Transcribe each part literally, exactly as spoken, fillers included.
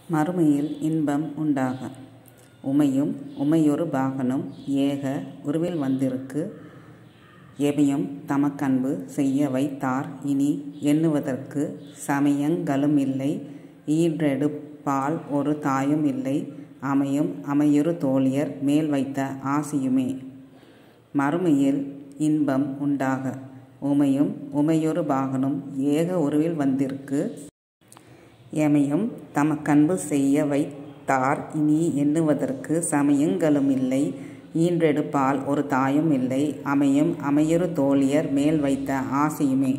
மறுமையில் இன்பம் உண்டாக. உமையும் உமையொரு பாகனும் ஏக உருவில் வந்திருக்கு எமையும் தமக்கன்பு செய்ய வைத்தார் இனி எண்ணுவதற்கு சமயங்களும் இல்லை ஈன்றெடுப்பால் ஒரு தாயும் இல்லை அமையும் அமையொரு தோழியர் மேல் வைத்த ஆசியுமே. மறுமையில் இன்பம் உண்டாக. உமையும் உமையொரு பாகனும் ஏக உருவில் வந்திருக்கு எமையும் தமக்கன்பு செய்ய வைத்தார் இனி எண்ணுவதற்கு சமயங்களும் இல்லை ஈன்றெடுப்பால் ஒரு தாயும் இல்லை அமையும் அமையொரு தோழியர் மேல் வைத்த ஆசியுமே.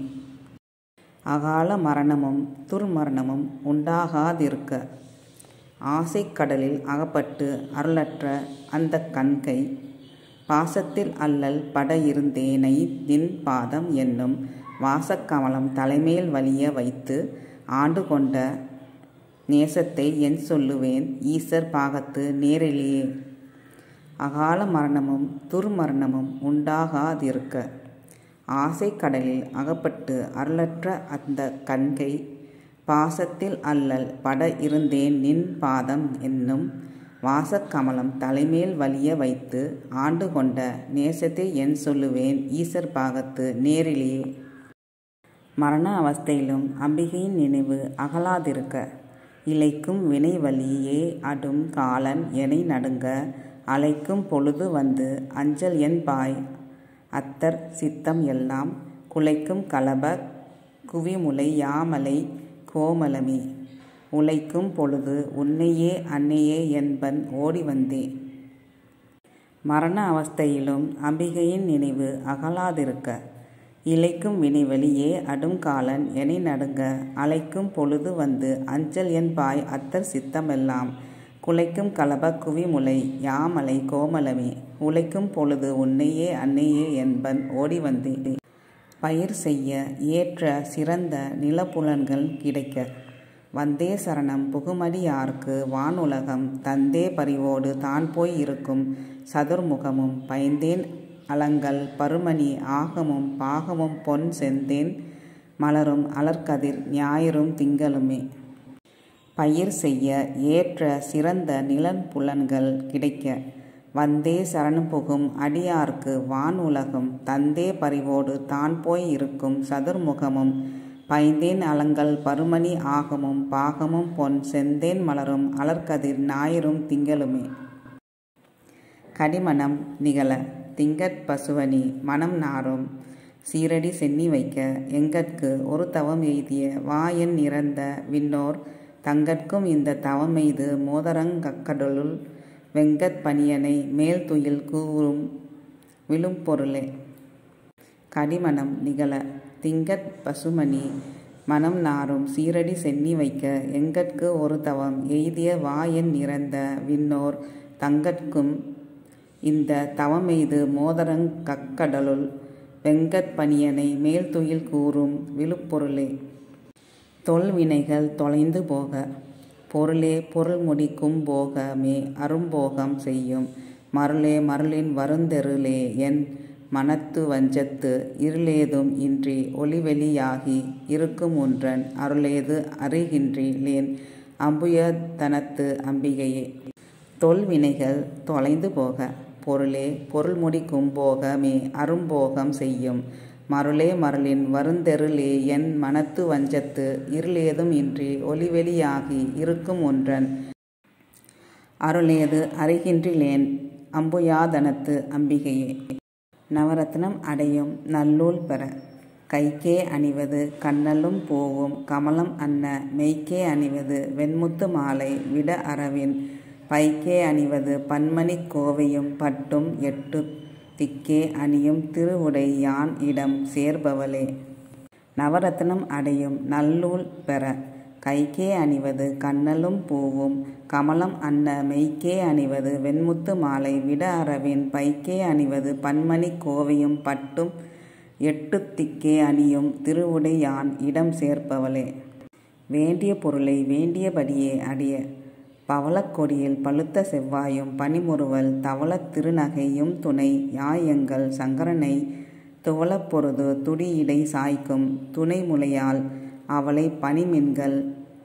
அகால மரணமும் துர்மரணமும் உண்டாகாதிருக்க. ஆசைக் கடலில் அகப்பட்டு அருளற்ற அந்த கண்கை பாசத்தில் அல்லல் பட இருந்தேனை நின் பாதம் என்னும் வாசக்கமலம் தலைமேல் வலிய வைத்து ஆண்டு கொண்ட நேசத்தை என் சொல்லுவேன் ஈசர் பாகத்து நேரிலேயே. அகால மரணமும் துர்மரணமும் உண்டாகாதிருக்க. ஆசை கடலில் அகப்பட்டு அருளற்ற அந்த கண்கை பாசத்தில் அல்லல் பட இருந்தேன் நின் பாதம் என்னும் வாசக்கமலம் தலைமேல் வலிய வைத்து ஆண்டு கொண்ட நேசத்தை என் சொல்லுவேன் ஈசர் பாகத்து நேரிலேயே. மரணாவஸ்தையிலும் அம்பிகையின் நினைவு அகலாதிருக்க. இலைக்கும் வினை வலியே அடும் காலன் எனை நடுங்க அலைக்கும் பொழுது வந்து அஞ்சல் என் பாய் அத்தர் சித்தம் எல்லாம் குலைக்கும் கலப குவிமுலை யாமலை கோமலமே. உழைக்கும் பொழுது உன்னையே அன்னையே என்பன் ஓடி வந்தே. மரண அவஸ்தையிலும் அம்பிகையின் நினைவு அகலாதிருக்க. இலைக்கும் வினைவெளியே அடும் காலன் எனை நடுங்க அலைக்கும் பொழுது வந்து அஞ்சல் என் பாய் அத்தர் சித்தமெல்லாம் குலைக்கும் கலப குவிமுலை யாமலை கோமலமே. உழைக்கும் பொழுது உன்னையே அன்னையே என்பன் ஓடி வந்தே. பயிர் செய்ய ஏற்ற சிறந்த நிலப்புலன்கள் கிடைக்க. வந்தே சரணம் புகுமடியார்க்கு வானுலகம் தந்தே பரிவோடு தான் போய் இருக்கும் சதுர்முகமும் பயந்தேன் அலங்கல் பருமணி ஆகமும் பாகமும் பொன் செந்தேன் மலரும் அலர்கதிர் ஞாயிறும் திங்களுமே. பயிர் செய்ய ஏற்ற சிறந்த நிலப்புலன்கள் கிடைக்க. வந்தே சரணம் புகும் அடியார்க்கு வானுலகம் தந்தே பரிவோடு தான் போய் இருக்கும் சதுர்முகமும் பயந்தேன் அலங்கல் பருமணி ஆகமும் பாகமும் பொன் செந்தேன் மலரும் அலர்கதிர் ஞாயிறும் திங்களுமே. கடிமனம் நிகழ. திங்கட் பசுவனி மனம் நாரும் சீரடி சென்னி வைக்க. எங்கட்கு ஒரு தவம் எய்திய வாயன் இறந்த விண்ணோர் தங்கட்கும் இந்த தவமெய்து மோதரங்கக்கடலுள் வெங்கட் பணியனை மேல் துயில் கூறும் விழும் பொருளே. கடிமனம் நிகழ. திங்கட் பசுமணி மனம் நாரும் சீரடி சென்னி வைக்க. எங்கட்கு ஒரு தவம் எய்திய வாயன் இறந்த விண்ணோர் தங்கட்கும் இந்த தவமெய்து மோதரங்கக்கடலுள் வெங்கட் பணியனை மேல் துயில் கூறும் விழுப்பொருளே. தொல்வினைகள் தொலைந்து போக. பொருளே பொருள் முடிக்கும் போகமே அரும்போகம் செய்யும் மருளே மருளின் வருந்தெருளே என் மனத்து வஞ்சத்து இருளேதும் இன்றி ஒளிவெளியாகி இருக்கும் ஒன்றன் அருளேது அறிகின்றிலேன் அம்புயதனத்து அம்பிகையே. தொல்வினைகள் தொலைந்து போக. பொருளே பொருள் முடிக்கும் போகமே அரும்போகம் செய்யும் மருளே மருளின் வருந்தெருளே என் மனத்து வஞ்சத்து இருளேதும் இன்றி ஒளிவெளியாகி இருக்கும் ஒன்றன் அருளேது அறிகின்றிலேன் அம்புயாதனத்து அம்பிகையே. நவரத்னம் அடையும் நல்lool பெற. கைக்கே அணிவது கண்ணலும் பூவும் கமலம் அன்ன மெய்க்கே அணிவது வெண்முத்து மாலை விட அரவின் பைக்கே அணிவது பன்மணி கோவையும் பட்டும் எட்டு திக்கே அணியும் திருவுடை யான் இடம் சேர்பவளே. நவரத்னம் அடையும் நல்lool பெற. கைக்கே அணிவது கண்ணலும் பூவும் கமலம் அன்ன மெய்க்கே அணிவது வெண்முத்து மாலை விட அரவின் பைக்கே அணிவது பன்மணி கோவையும் பட்டும் எட்டு திக்கே அணியும் திருவுடை யான் இடம் சேர்ப்பவளே. வேண்டிய பொருளை வேண்டியபடியே அடைய. பவளக்கொடியில் பழுத்த செவ்வாயும் பனிமுறுவல் தவளத் திருநகையும் துணை யாயங்கள் சங்கரனை துவளப் பொருது துடியிடை சாய்க்கும் துணைமுலையால் அவளை பனிமின்கள்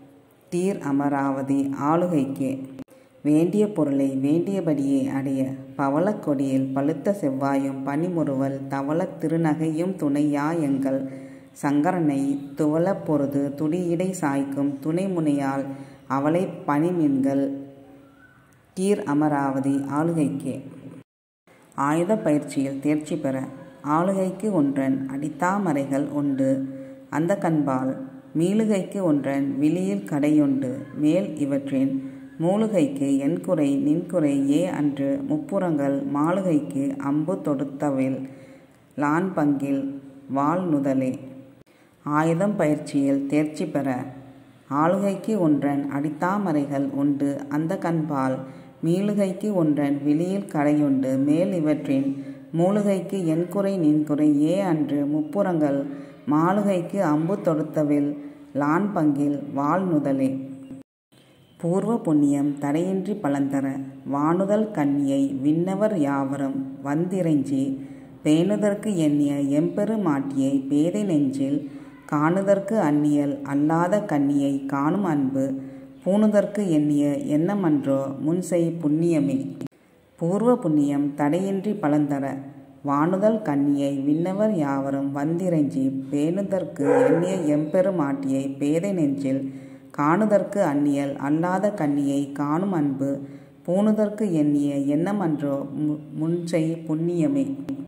தீர் அமராவதி ஆளுகைக்கே. வேண்டிய பொருளை வேண்டியபடியே அடைய பவளக் கொடியில் பழுத்த செவ்வாயும் பனிமுறுவல் தவளத் திருநகையும் துணையா எங்கள் சங்கரனை துவளப் பொருது துடியிடை சாய்க்கும் துணைமுனையால் அவளை பனிமீன்கள் தீர் அமராவதி ஆளுகைக்கே. ஆயுத பயிற்சியில் தேர்ச்சி பெற ஆளுகைக்கு ஒன்றன் அடித்தாமரைகள் உண்டு அந்த கண்பால் மீளுகைக்கு ஒன்றன் விழியில் கடையுண்டு மேல் இவற்றின் மூலுகைக்கு என்குறை நின்குறை ஏ அன்று முப்புறங்கள் மாளுகைக்கு அம்பு தொடுத்தவில் லான் பங்கில் வாள் நுதலே. ஆயுதம் பயிற்சியில் தேர்ச்சி பெற ஆளுகைக்கு ஒன்றன் அடித்தாமரைகள் உண்டு அந்த கண்பால் மீளுகைக்கு ஒன்றன் விழியில் கடையுண்டு மேல் இவற்றின் மூலுகைக்கு என்குறை நின்குறை ஏ அன்று முப்புறங்கள் மாளுகைக்கு அம்பு தொடுத்தவில் லான் பங்கில் வாள் நுதலே. பூர்வ புண்ணியம் தடையின்றி பலந்தர வானுதல் கன்னியை விண்ணவர் யாவரும் வந்திறைஞ்சி பேணுதற்கு எண்ணிய எம்பெரு மாட்டியை பேதை நெஞ்சில் காணுதற்கு அந்நியல் அல்லாத கன்னியை காணும் அன்பு பூணுதற்கு எண்ணிய எண்ணமன்றோ முன்செய் புண்ணியமே. பூர்வ புண்ணியம் தடையின்றி பலந்தர வானுதல் கன்னியை விண்ணவர் யாவரும் வந்திறைஞ்சி பேணுதற்கு எண்ணிய எம்பெரு மாட்டியை பேதை நெஞ்சில் காணுதற்கு அந்நியல் அல்லாத கன்னியை காணும் அன்பு பூணுதற்கு எண்ணிய எண்ணமன்றோ முன்செய் புண்ணியமே.